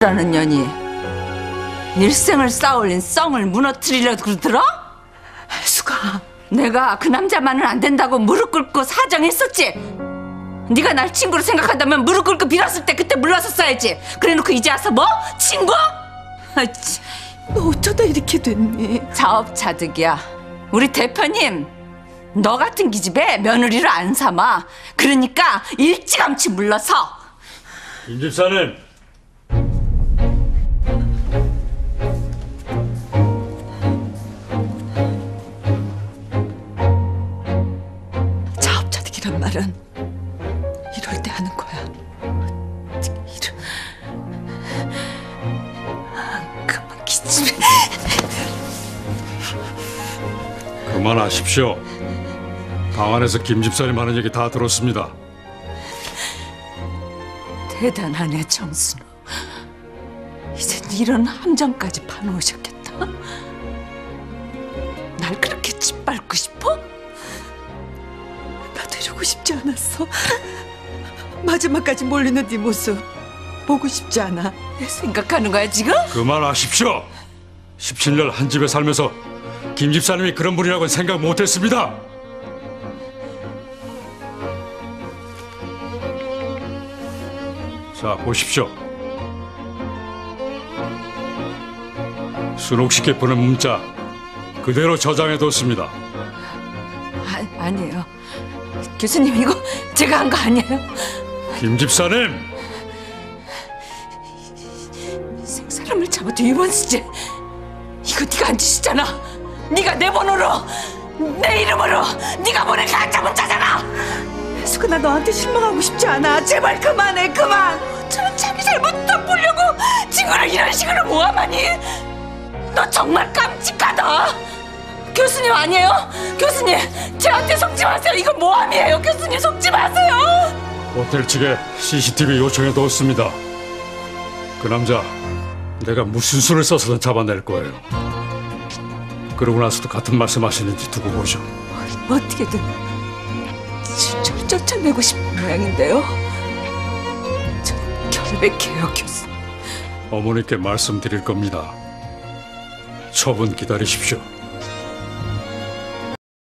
라는 년이 일생을 쌓아올린 썽을 무너뜨리려고 그러더라? 수가, 내가 그 남자만은 안 된다고 무릎 꿇고 사정했었지. 네가 날 친구로 생각한다면 무릎 꿇고 빌었을 때 그때 물러섰어야지. 그래놓고 이제 와서 뭐? 친구? 너 어쩌다 이렇게 됐니? 자업자득이야. 우리 대표님 너 같은 기집애 며느리를 안 삼아. 그러니까 일찌감치 물러서. 김 집사님. 자업자득이란 말은 이럴 때 하는 거야. 그만 기집애. 그만하십시오. 방 안에서 김 집사님 하는 얘기 다 들었습니다. 대단하네 정순우. 이젠 이런 함정까지 파놓으셨겠다. 날 그렇게 짓밟고 싶어? 나도 이러고 싶지 않았어. 마지막까지 몰리는 네 모습 보고 싶지 않아. 생각하는 거야 지금? 그만하십시오. 17년 한 집에 살면서 김 집사님이 그런 분이라고는 생각 못했습니다. 자, 보십시오. 순옥 씨께 보낸 문자 그대로 저장해뒀습니다. 아니에요. 교수님 이거 제가 한 거 아니에요? 김 집사님! 생사람을 잡아도 이번 수제 이거 네가 한 짓이잖아. 네가 내 번호로 내 이름으로 네가 보낸 가짜 문자잖아. 수가, 나 너한테 실망하고 싶지 않아. 제발 그만해, 그만. 저런 자기 잘못 덮으려고 친구를 이런 식으로 모함하니? 너 정말 깜찍하다. 교수님 아니에요? 교수님 저한테 속지 마세요. 이거 모함이에요. 교수님 속지 마세요. 호텔 측에 CCTV 요청해뒀습니다. 그 남자 내가 무슨 수를 써서든 잡아낼 거예요. 그러고 나서도 같은 말씀하시는지 두고 보죠. 어떻게든 저를 쫓아내고 싶은 모양인데요. 전 결백해요, 교수님. 어머니께 말씀드릴 겁니다. 처분 기다리십시오.